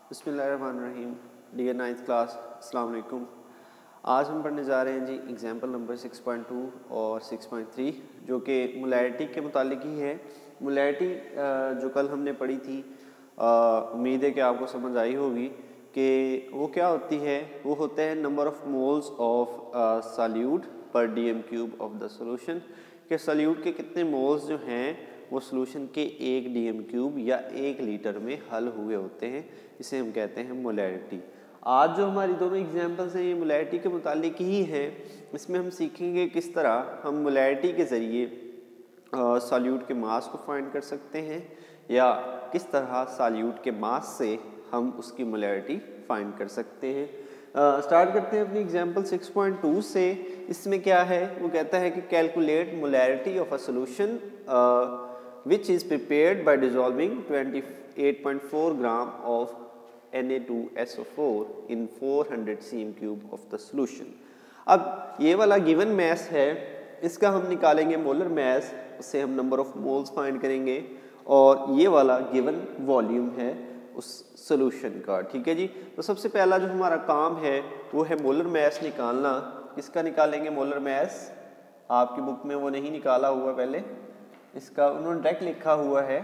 बिस्मिल्लाहिर्रहमानिर्रहीम। Dear 9th class, अस्सलाम वालेकुम। आज हम पढ़ने जा रहे हैं जी एग्जाम्पल नंबर 6.2 और 6.3 जो कि मोलैरिटी के मुतालिक ही है। मोलैरिटी जो कल हमने पढ़ी थी, उम्मीद है कि आपको समझ आई होगी कि वो क्या होती है। वो होते हैं number of moles of solute पर DM cube of the solution, कि सॉल्यूट के कितने मोल्स जो हैं वो सोल्यूशन के 1 DM क्यूब या 1 लीटर में हल हुए होते हैं। इसे हम कहते हैं मोलैरिटी। आज जो हमारी दोनों एग्जाम्पल्स हैं ये मोलैरिटी के मुतालिक ही हैं। इसमें हम सीखेंगे किस तरह हम मोलैरिटी के ज़रिए सॉल्यूट के मास को फाइंड कर सकते हैं या किस तरह सॉल्यूट के मास से हम उसकी मोलैरिटी फाइंड कर सकते हैं। स्टार्ट करते हैं अपनी एग्जाम्पल 6.2 से। इसमें क्या है, वो कहता है कि calculate molarity of a solution which is prepared by dissolving 28.4 gram of Na2SO4 in 400 cm cube of the solution। अब ये वाला गिवन मैस है, इसका हम निकालेंगे मोलर मैस, उससे हम नंबर ऑफ मोल्स फाइंड करेंगे, और ये वाला गिवन वॉल्यूम है उस सोल्यूशन का। ठीक है जी। तो सबसे पहला जो हमारा काम है वो है मोलर मैस निकालना। किसका निकालेंगे मोलर मैस? आपकी बुक में वो नहीं निकाला हुआ, पहले इसका उन्होंने डायरेक्ट लिखा हुआ है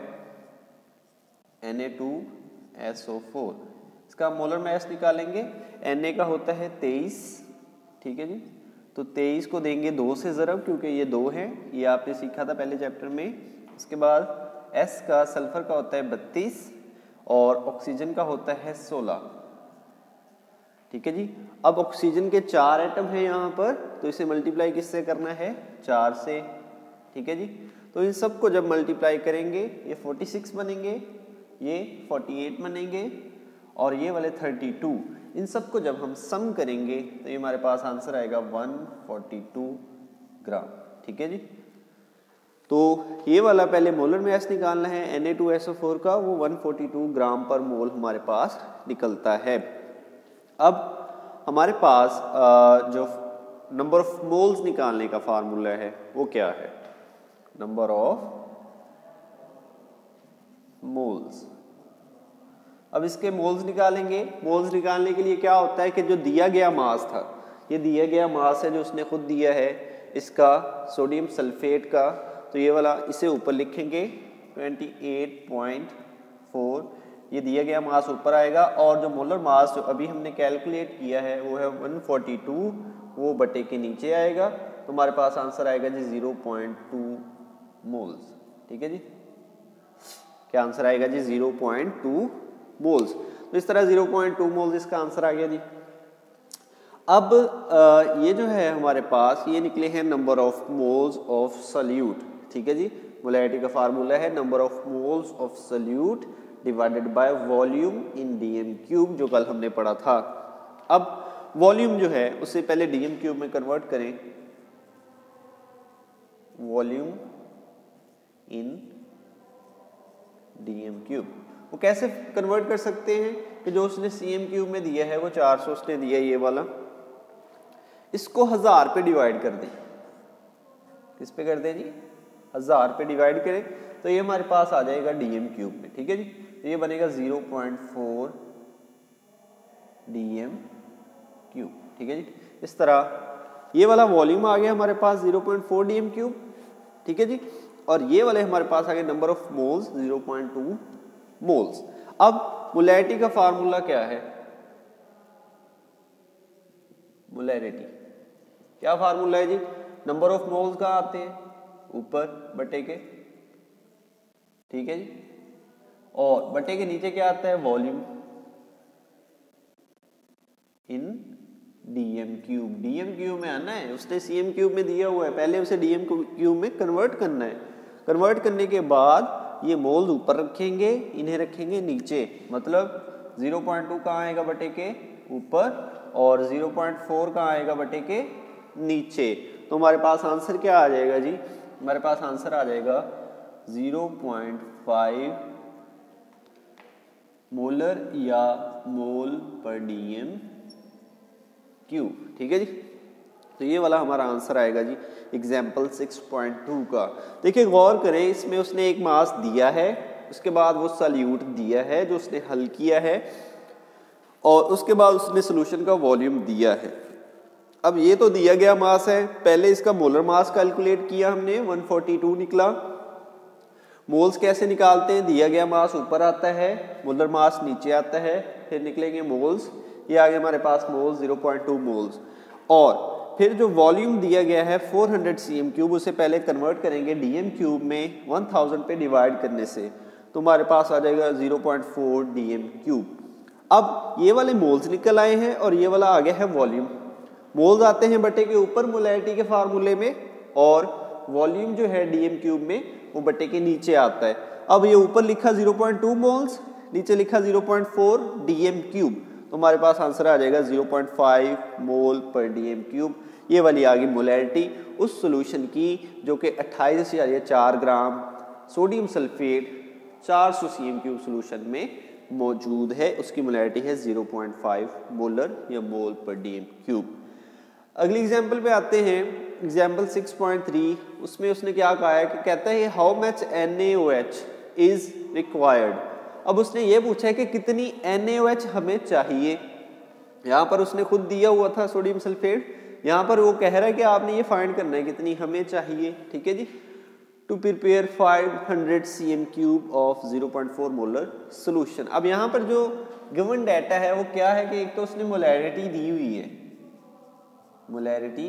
Na2SO4। इसका मोलर मैस निकालेंगे। Na का होता है 23। ठीक है जी। तो 23 को देंगे 2 से ज़रब, क्योंकि ये 2 है, ये आपने सीखा था पहले चैप्टर में। उसके बाद S का सल्फर का होता है 32 और ऑक्सीजन का होता है 16। ठीक है जी। अब ऑक्सीजन के 4 एटम हैं यहाँ पर, तो इसे मल्टीप्लाई किससे करना है? 4 से। ठीक है जी। तो इन सब को जब मल्टीप्लाई करेंगे ये 46 बनेंगे, ये 48 बनेंगे और ये वाले 32। इन सब को जब हम सम करेंगे तो ये हमारे पास आंसर आएगा 142 ग्राम। ठीक है जी। तो ये वाला पहले मोलर मैस निकालना है Na2SO4 का, वो 142 ग्राम पर मोल हमारे पास निकलता है। अब हमारे पास जो नंबर ऑफ मोल्स निकालने का फार्मूला है वो क्या है? Number of moles. अब इसके मोल्स निकालेंगे। मोल्स निकालने के लिए क्या होता है कि जो दिया गया मास था, ये दिया गया मास है जो उसने खुद दिया है इसका सोडियम सल्फेट का, तो ये वाला इसे ऊपर लिखेंगे 28.4। ये दिया गया मास ऊपर आएगा, और जो मोलर मास जो अभी हमने कैलकुलेट किया है वो है 142, वो बटे के नीचे आएगा। तो हमारे पास आंसर आएगा जी 0.2 मोल्स। ठीक है जी। क्या आंसर आएगा जी? 0.2 मोल्स। तो इस तरह 0.2 मोल्स इसका आंसर आ गया जी। अब ये जो है हमारे पास ये निकले हैं number of moles of solute. ठीक है जी। मोलैरिटी का फार्मूला है number of moles of solute divided by volume in DM cube, जो कल हमने पढ़ा था। अब वॉल्यूम जो है उससे पहले DM क्यूब में कन्वर्ट करें। वॉल्यूम इन DM क्यूब वो कैसे कन्वर्ट कर सकते हैं कि जो उसने CM क्यूब में दिया है वो 400 उसने दिया, ये वाला, इसको 1000 पे डिवाइड कर दें। किस पे कर दें जी? 1000 पे डिवाइड करें तो ये हमारे पास आ जाएगा DM क्यूब में। ठीक है जी। तो ये बनेगा 0.4 DM क्यूब। ठीक है जी। इस तरह ये वाला वॉल्यूम आ गया हमारे पास 0.4 DM क्यूब। ठीक है जी। और ये वाले हमारे पास आ गए नंबर ऑफ मोल्स 0.2 मोल्स। अब मोलैरिटी का फार्मूला क्या है? मोलैरिटी क्या फार्मूला है जी? नंबर ऑफ मोल्स कहाँ आते हैं? ऊपर बटे के। ठीक है जी। और बटे के नीचे क्या आता है? Volume in DM cube. DM cube में आना है, उसने CM क्यूब में दिया हुआ है, पहले उसे DM क्यूब में कन्वर्ट करना है। कन्वर्ट करने के बाद ये मोल्स ऊपर रखेंगे, इन्हें रखेंगे नीचे, मतलब 0.2 कहाँ आएगा? बटे के ऊपर, और 0.4 कहाँ आएगा? बटे के नीचे। तो हमारे पास आंसर क्या आ जाएगा जी? हमारे पास आंसर आ जाएगा 0.5 मोलर या मोल पर DM क्यूब। ठीक है जी। तो ये वाला हमारा आंसर आएगा जी एग्जाम्पल 6.2 का। देखिए गौर करें, इसमें उसने एक मास दिया है, उसके बाद वो सॉल्यूट दिया है जो उसने हल किया है, और उसके बाद उसने सोल्यूशन का वॉल्यूम दिया है। अब ये तो दिया गया मास है, पहले इसका मोलर मास कैलकुलेट किया हमने, 142 निकला। मोल्स कैसे निकालते हैं, दिया गया मास ऊपर आता है, मोलर मास नीचे आता है, फिर निकलेंगे मोल्स। ये आ गया हमारे पास मोल्स 0.2 मोल्स। और फिर जो वॉल्यूम दिया गया है 400 cm क्यूब, उसे पहले कन्वर्ट करेंगे dm क्यूब में 1000 पे डिवाइड करने से, तो हमारे पास आ जाएगा 0.4 dm क्यूब। अब ये वाले मोल्स निकल आए हैं और ये वाला आ गया है वॉल्यूम। मोल्स आते हैं बटे के ऊपर मोलैरिटी के फार्मूले में, और वॉल्यूम जो है dm क्यूब में वो बटे के नीचे आता है। अब ये ऊपर लिखा 0.2 मोल्स, नीचे लिखा 0.4 dm क्यूब, तो हमारे पास आंसर आ जाएगा 0.5 मोल पर dm क्यूब। ये वाली आ गई मोलैरिटी उस सॉल्यूशन की जो कि 28,4 gram sodium sulphate 400 cm cube solution में मौजूद है। उसकी मोलैरिटी है 0.5 मोलर या मोल पर dm क्यूब। अगली एग्जाम्पल पे आते हैं, एग्जाम्पल 6.3। उसमें उसने क्या कहा है कि कहता है how much NaOH is required. अब उसने ये पूछा है कि कितनी NaOH हमें चाहिए। यहाँ पर उसने खुद दिया हुआ था सोडियम सल्फेट, यहाँ पर वो कह रहा है कि आपने ये फाइंड करना है कितनी हमें चाहिए। ठीक है जी, to prepare 500 cm cube of 0.4 molar solution. अब यहाँ पर जो गिवन डाटा है वो क्या है कि एक तो उसने मोलैरिटी दी हुई है, मोलैरिटी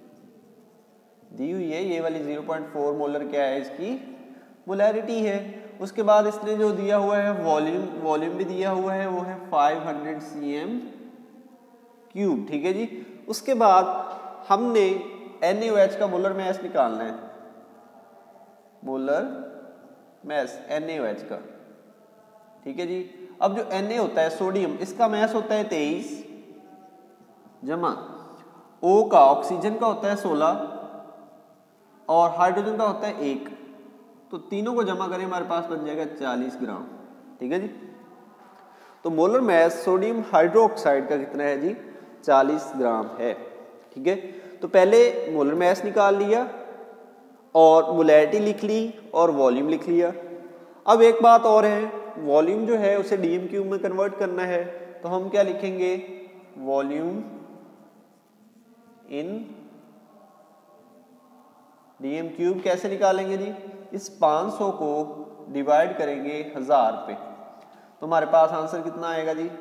दी हुई है, ये वाली 0.4 मोलर क्या है, इसकी मोलैरिटी है। उसके बाद इसने जो दिया हुआ है वॉल्यूम भी दिया हुआ है, वो है 500 cm क्यूब। ठीक है जी, उसके बाद हमने NaOH का मोलर मैस निकालना है, मोलर मैस NaOH का। ठीक है जी, अब जो Na होता है सोडियम, इसका मैस होता है 23 जमा O का ऑक्सीजन का होता है 16 और हाइड्रोजन का होता है 1, तो तीनों को जमा करें हमारे पास बन जाएगा 40 ग्राम। ठीक है जी, तो मोलर मैस सोडियम हाइड्रोक्साइड का कितना है जी, 40 ग्राम है। ठीक है, तो पहले मोलर मैस निकाल लिया और मोलैरिटी लिख ली और वॉल्यूम लिख लिया। अब एक बात और है, वॉल्यूम जो है उसे dm क्यूब में कन्वर्ट करना है, तो हम क्या लिखेंगे, वॉल्यूम इन dm क्यूब। कैसे निकालेंगे जी, इस 500 को डिवाइड करेंगे 1000 पे, तो हमारे पास आंसर कितना आएगा जी,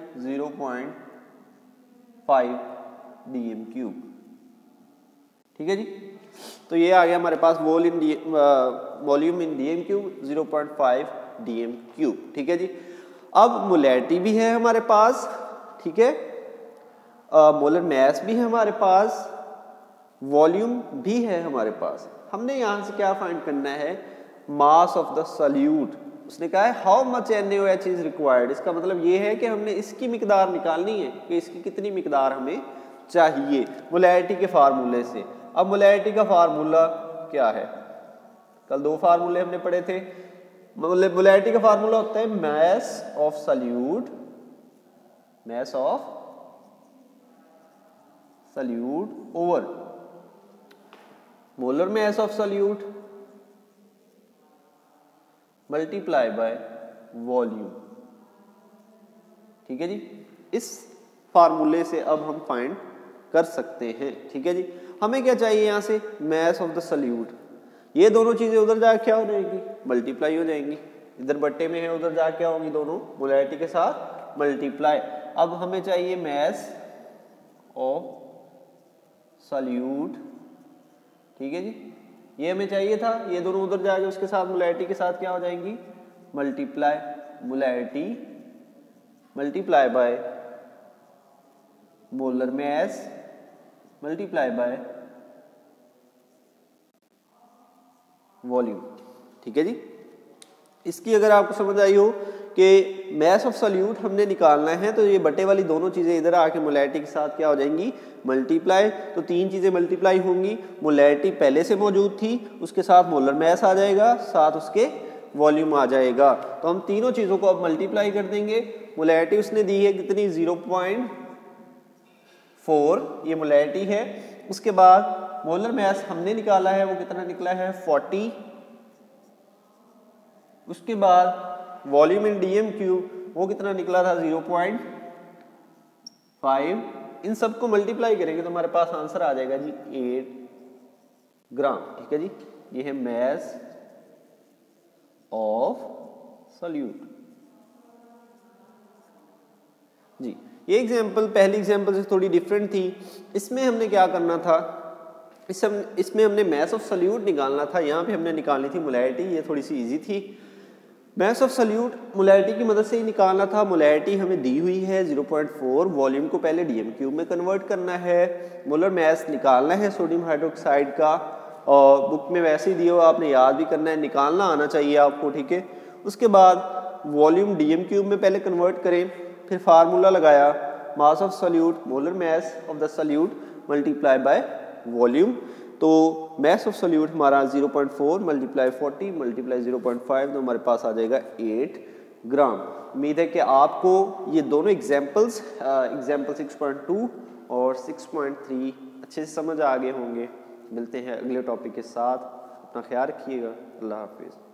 0.5 dm क्यूब। ठीक है जी, तो ये आ गया हमारे पास volume in dm cube 0.5 dm cube. ठीक है जी, अब मोलैरिटी भी है हमारे पास, ठीक है, मोलर मैस भी है हमारे पास, वॉल्यूम भी है हमारे पास। हमने यहाँ से क्या फाइंड करना है, मास ऑफ द सॉल्यूट। उसने कहा है how much NaOH is required, इसका मतलब ये है कि हमने इसकी मिकदार निकालनी है कि इसकी कितनी मिकदार हमें चाहिए मोलैरिटी के फार्मूले से। अब मोलैरिटी का फार्मूला क्या है, कल 2 फार्मूले हमने पढ़े थे। मोलैरिटी का फार्मूला होता है mass of solute, mass of solute over molar mass of solute multiply by volume. ठीक है जी, इस फार्मूले से अब हम फाइंड कर सकते हैं। ठीक है जी, हमें क्या चाहिए यहाँ से, मैस ऑफ द सॉल्यूट। ये दोनों चीजें उधर जाके क्या हो जाएंगी, मल्टीप्लाई हो जाएंगी। इधर बट्टे में है, उधर जाके क्या होंगी, दोनों मोलैरिटी के साथ मल्टीप्लाई। अब हमें चाहिए मैस ऑफ सॉल्यूट। ठीक है जी, ये हमें चाहिए था, ये दोनों उधर जाके उसके साथ मोलैरिटी के साथ क्या हो जाएंगी, multiply, molarity multiply by molar mass multiply by volume. ठीक है जी, इसकी अगर आपको समझ आई हो कि मैस ऑफ सॉल्यूट हमने निकालना है, तो ये बटे वाली दोनों चीजें इधर आके मोलैरिटी के साथ क्या हो जाएंगी, मल्टीप्लाई। तो 3 चीजें मल्टीप्लाई होंगी, मोलैरिटी पहले से मौजूद थी, उसके साथ मोलर मैस आ जाएगा, साथ उसके वॉल्यूम आ जाएगा। तो हम तीनों चीजों को अब मल्टीप्लाई कर देंगे। मोलैरिटी उसने दी है कितनी, 0.4, ये मोलैरिटी है। उसके बाद मोलर मैस हमने निकाला है, वो कितना निकला है, 40। उसके बाद वॉल्यूम इन dm क्यूब वो कितना निकला था, 5, इन सबको मल्टीप्लाई करेंगे तो हमारे पास आंसर आ जाएगा जी 8 ग्राम। ठीक है जी, ये है मास ऑफ सॉल्यूट जी। ये एग्जांपल पहली एग्जांपल से थोड़ी डिफरेंट थी। इसमें हमने क्या करना था, इसमें हमने मास ऑफ सॉल्यूट निकालना था, यहाँ पे हमने निकालनी थी मोलैरिटी। ये थोड़ी सी इजी थी। मास ऑफ सॉल्यूट मोलैरिटी की मदद से ही निकालना था। मोलैरिटी हमें दी हुई है 0.4, वॉल्यूम को पहले डीएम क्यूब में कन्वर्ट करना है, मोलर मास निकालना है सोडियम हाइड्रोक्साइड का, और बुक में वैसे ही दिया हो, आपने याद भी करना है, निकालना आना चाहिए आपको। ठीक है, उसके बाद वॉल्यूम डीएम क्यूब में पहले कन्वर्ट करें, फिर फार्मूला लगाया mass of solute molar mass of the solute multiply by volume. तो मास ऑफ सॉल्यूट हमारा 0.4 मल्टीप्लाई 40 मल्टीप्लाई 0.5, तो हमारे पास आ जाएगा 8 ग्राम। उम्मीद है कि आपको ये दोनों एग्जाम्पल्स एग्जाम्पल 6.2 और 6.3 अच्छे से समझ आ गए होंगे। मिलते हैं अगले टॉपिक के साथ, अपना ख्याल रखिएगा। अल्लाह हाफिज़।